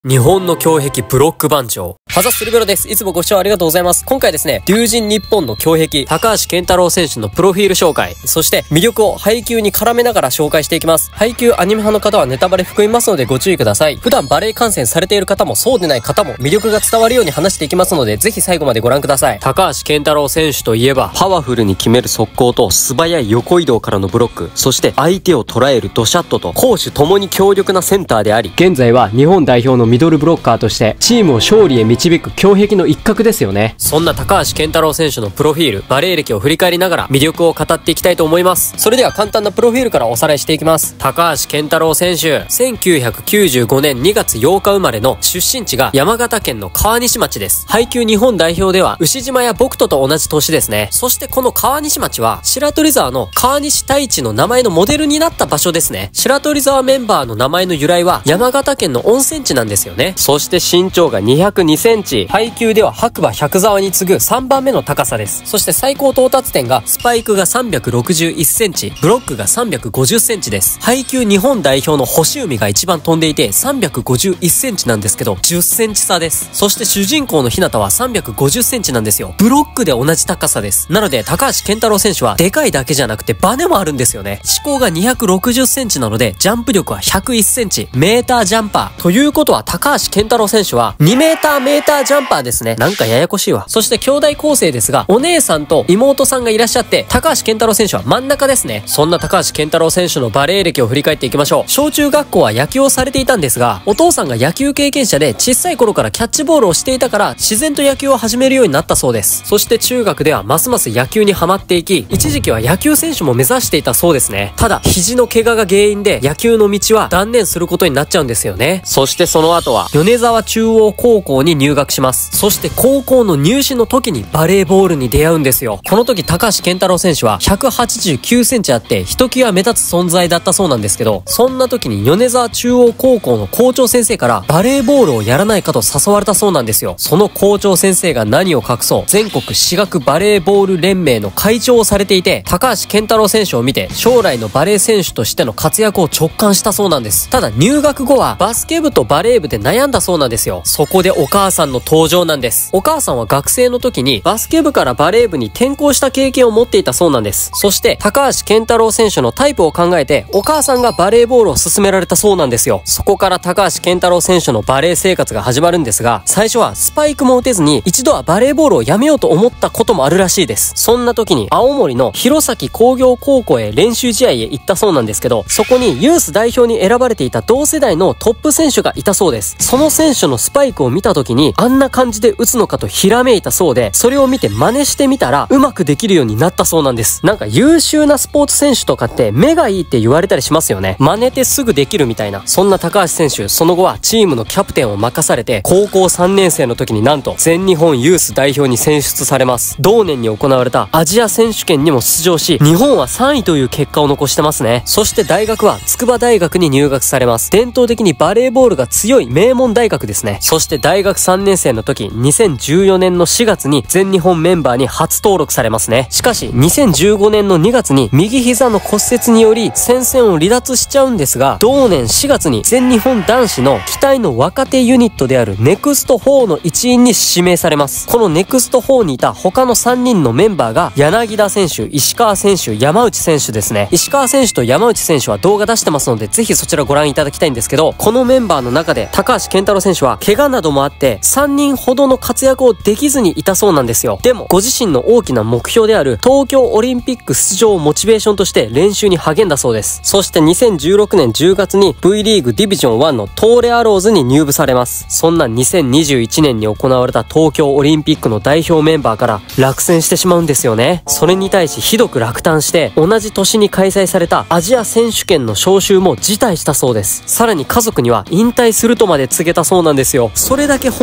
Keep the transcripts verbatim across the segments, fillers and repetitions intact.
日本の胸壁ブロック番長。ハザスリベロです。いつもご視聴ありがとうございます。今回ですね、龍神日本の胸壁、高橋健太郎選手のプロフィール紹介、そして魅力を配球に絡めながら紹介していきます。配球アニメ派の方はネタバレ含みますのでご注意ください。普段バレエ観戦されている方もそうでない方も魅力が伝わるように話していきますので、ぜひ最後までご覧ください。高橋健太郎選手といえば、パワフルに決める速攻と素早い横移動からのブロック、そして相手を捉えるドシャットと、攻守ともに強力なセンターであり、現在は日本代表のミドルブロッカーとしてチームを勝利へ導く胸壁の一角ですよね。そんな高橋健太郎選手のプロフィール、バレエ歴を振り返りながら魅力を語っていきたいと思います。それでは簡単なプロフィールからおさらいしていきます。高橋健太郎選手、せんきゅうひゃくきゅうじゅうごねんにがつようか生まれの、出身地が山形県の川西町です。配球日本代表では牛島や僕とと同じ年ですね。そしてこの川西町は白鳥沢の川西太一の名前のモデルになった場所ですね。白鳥沢メンバーの名前の由来は山形県の温泉地なんですよね。そして身長がにひゃくにセンチ、配球では白馬百沢に次ぐさんばんめの高さです。そして最高到達点がスパイクがさんびゃくろくじゅういちセンチ、ブロックがさんびゃくごじゅっセンチです。配球日本代表の星海が一番飛んでいてさんびゃくごじゅういちセンチなんですけどじゅっセンチ差です。そして主人公の日向はさんびゃくごじゅっセンチなんですよ。ブロックで同じ高さです。なので高橋健太郎選手はでかいだけじゃなくてバネもあるんですよね。指向がにひゃくろくじゅっセンチなのでジャンプ力はひゃくいちセンチ、メータージャンパーということは高橋健太郎選手はにメーターメータージャンパーですね。なんかややこしいわ。そして兄弟構成ですが、お姉さんと妹さんがいらっしゃって、高橋健太郎選手は真ん中ですね。そんな高橋健太郎選手のバレエ歴を振り返っていきましょう。小中学校は野球をされていたんですが、お父さんが野球経験者で小さい頃からキャッチボールをしていたから自然と野球を始めるようになったそうです。そして中学ではますます野球にハマっていき、一時期は野球選手も目指していたそうですね。ただ肘の怪我が原因で野球の道は断念することになっちゃうんですよね。そしてその後は米沢中央高校に入学します。そして高校の入試の時にバレーボールに出会うんですよ。この時高橋健太郎選手はひゃくはちじゅうきゅうセンチあってひときわ目立つ存在だったそうなんですけど、そんな時に米沢中央高校の校長先生からバレーボールをやらないかと誘われたそうなんですよ。その校長先生が何を隠そう全国私学バレーボール連盟の会長をされていて、高橋健太郎選手を見て将来のバレー選手としての活躍を直感したそうなんです。ただ入学後はバスケ部とバレー部で悩んだそうなんですよ。そこでお母さんの登場なんです。お母さんは学生の時にバスケ部からバレー部に転校した経験を持っていたそうなんです。そして高橋健太郎選手のタイプを考えてお母さんがバレーボールを勧められたそうなんですよ。そこから高橋健太郎選手のバレー生活が始まるんですが、最初はスパイクも打てずに一度はバレーボールをやめようと思ったこともあるらしいです。そんな時に青森の弘前工業高校へ練習試合へ行ったそうなんですけど、そこにユース代表に選ばれていた同世代のトップ選手がいたそうです。その選手のスパイクを見た時にあんな感じで打つのかとひらめいたそうで、それを見て真似してみたらうまくできるようになったそうなんです。なんか優秀なスポーツ選手とかって目がいいって言われたりしますよね。真似てすぐできるみたいな。そんな高橋選手、その後はチームのキャプテンを任されて高校さんねん生の時になんと全日本ユース代表に選出されます。同年に行われたアジア選手権にも出場し、日本はさんいという結果を残してますね。そして大学は筑波大学に入学されます。伝統的にバレーボールが強い名門大学ですね。そして大学さんねん生の時、にせんじゅうよねんのしがつに全日本メンバーに初登録されますね。しかしにせんじゅうごねんのにがつに右膝の骨折により戦線を離脱しちゃうんですが、同年しがつに全日本男子の期待の若手ユニットであるネクストフォーの一員に指名されます。このネクストフォーにいた他のさんにんのメンバーが柳田選手、石川選手、山内選手ですね。石川選手と山内選手は動画出してますのでぜひそちらご覧いただきたいんですけど、このメンバーの中で高橋健太郎選手は怪我などもあってさんにんほどの活躍をできずにいたそうなんですよ。でもご自身の大きな目標である東京オリンピック出場をモチベーションとして練習に励んだそうです。そしてにせんじゅうろくねんじゅうがつに V リーグディビジョンワンの東レアローズに入部されます。そんなにせんにじゅういちねんに行われた東京オリンピックの代表メンバーから落選してしまうんですよね。それに対しひどく落胆して同じ年に開催されたアジア選手権の招集も辞退したそうです。さらに家族には引退するとまで告げたそうなんですよ。それだけ本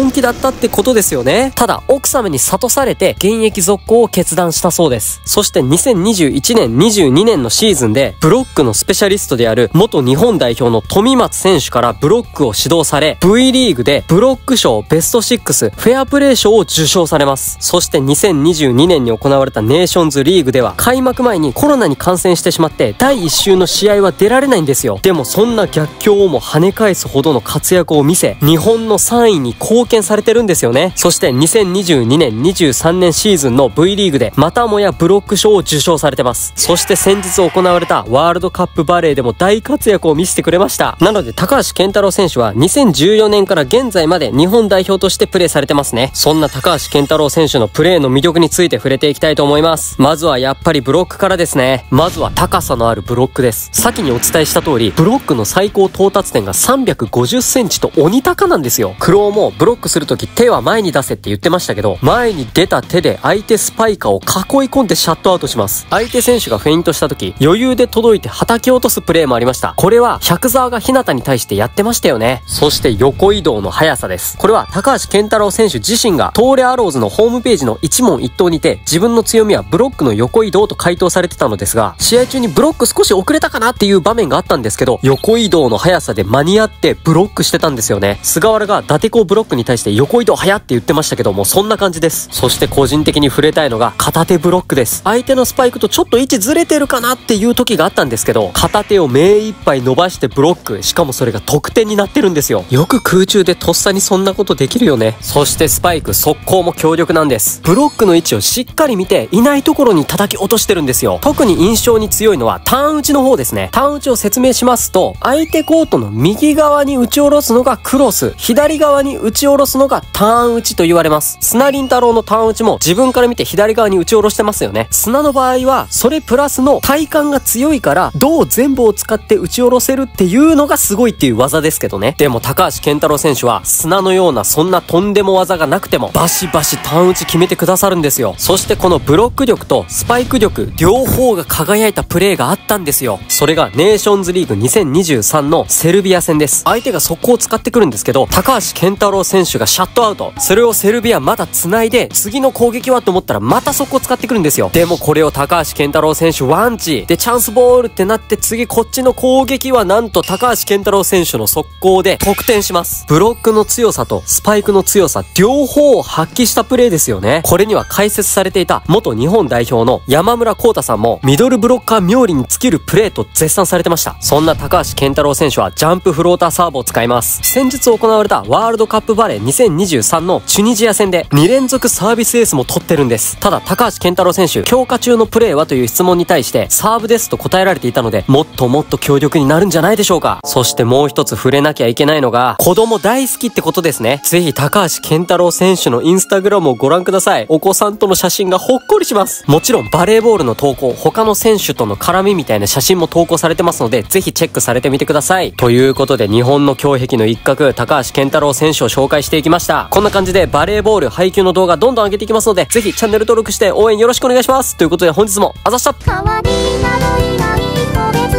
人気だったってことですよね。ただ、奥様に諭されて現役続行を決断したそうです。そしてにせんにじゅういちねん、にじゅうにねんのシーズンで、ブロックのスペシャリストである元日本代表の富松選手からブロックを指導され、V リーグでブロック賞ベストろくフェアプレー賞を受賞されます。そしてにせんにじゅうにねんに行われたネーションズリーグでは、開幕前にコロナに感染してしまってだいいっ週の試合は出られないんですよ。でもそんな逆境をも跳ね返すほどの活躍を見せ、日本のさんいに貢献されてるんですよね。そしてにせんにじゅうにねん、にじゅうさんねんシーズンの V リーグでまたもやブロック賞を受賞されてます。そして先日行われたワールドカップバレーでも大活躍を見せてくれました。なので高橋健太郎選手はにせんじゅうよねんから現在まで日本代表としてプレーされてますね。そんな高橋健太郎選手のプレーの魅力について触れていきたいと思います。まずはやっぱりブロックからですね。まずは高さのあるブロックです。先にお伝えした通り、ブロックの最高到達点がさんびゃくごじゅっセンチと鬼高なんですよ。クローもブロックするとき手は前に出せって言ってましたけど、前に出た手で相手スパイカーを囲い込んでシャットアウトします。相手選手がフェイントしたとき、余裕で届いて叩き落とすプレーもありました。これは百沢が日向に対してやってましたよね。そして横移動の速さです。これは高橋健太郎選手自身が東レアローズのホームページの一問一答にて、自分の強みはブロックの横移動と回答されてたのですが、試合中にブロック少し遅れたかなっていう場面があったんですけど、横移動の速さで間に合ってブロックしてたんですよね。菅原が伊達コブロックに対して横移動速って言ってましたけども、そんな感じです。そして個人的に触れたいのが片手ブロックです。相手のスパイクとちょっと位置ずれてるかなっていう時があったんですけど、片手を目いっぱい伸ばしてブロック、しかもそれが得点になってるんですよ。よく空中でとっさにそんなことできるよね。そしてスパイク速攻も強力なんです。ブロックの位置をしっかり見て、いないところに叩き落としてるんですよ。特に印象に強いのはターン打ちの方ですね。ターン打ちを説明しますと、相手コートの右側に打ち下ろすのがクロス、左側に打ち下ろすのがターン打ちと言われます。砂林太郎のターン打ちも自分から見て左側に打ち下ろしてますよね。砂の場合はそれプラスの体幹が強いから胴全部を使って打ち下ろせるっていうのがすごいっていう技ですけどね。でも高橋健太郎選手は砂のようなそんなとんでも技がなくてもバシバシターン打ち決めてくださるんですよ。そしてこのブロック力とスパイク力両方が輝いたプレーがあったんですよ。それがネーションズリーグにせんにじゅうさんのセルビア戦です。相手が速攻を使ってくるんですけど、高橋健太郎選手がシャットアウト。それをセルビアまだ繋いで、次の攻撃はと思ったらまた速攻使ってくるんですよ。でもこれを高橋健太郎選手ワンチでチャンスボールってなって、次こっちの攻撃はなんと高橋健太郎選手の速攻で得点します。ブロックの強さとスパイクの強さ両方を発揮したプレーですよね。これには解説されていた元日本代表の山村光太さんもミドルブロッカー冥利に尽きるプレーと絶賛されてました。そんな高橋健太郎選手はジャンプフローターサーブを使います。先日行われたワールドカップバレーにせんにじゅうさんのチュニジア戦でに連続サービスエースも取ってるんです。ただ高橋健太郎選手、強化中のプレーはという質問に対してサーブですと答えられていたので、もっともっと強力になるんじゃないでしょうか。そしてもう一つ触れなきゃいけないのが子供大好きってことですね。ぜひ高橋健太郎選手のインスタグラムをご覧ください。お子さんとの写真がほっこりします。もちろんバレーボールの投稿、他の選手との絡みみたいな写真も投稿されてますので、ぜひチェックされてみてください。ということで日本の強壁の一角、高橋健太郎選手を紹介していきました。こんな感じでバレーボール配球の動画どんどん上げていきますので、ぜひチャンネル登録して応援よろしくお願いします。ということで本日もあざした。変わりなどいない個別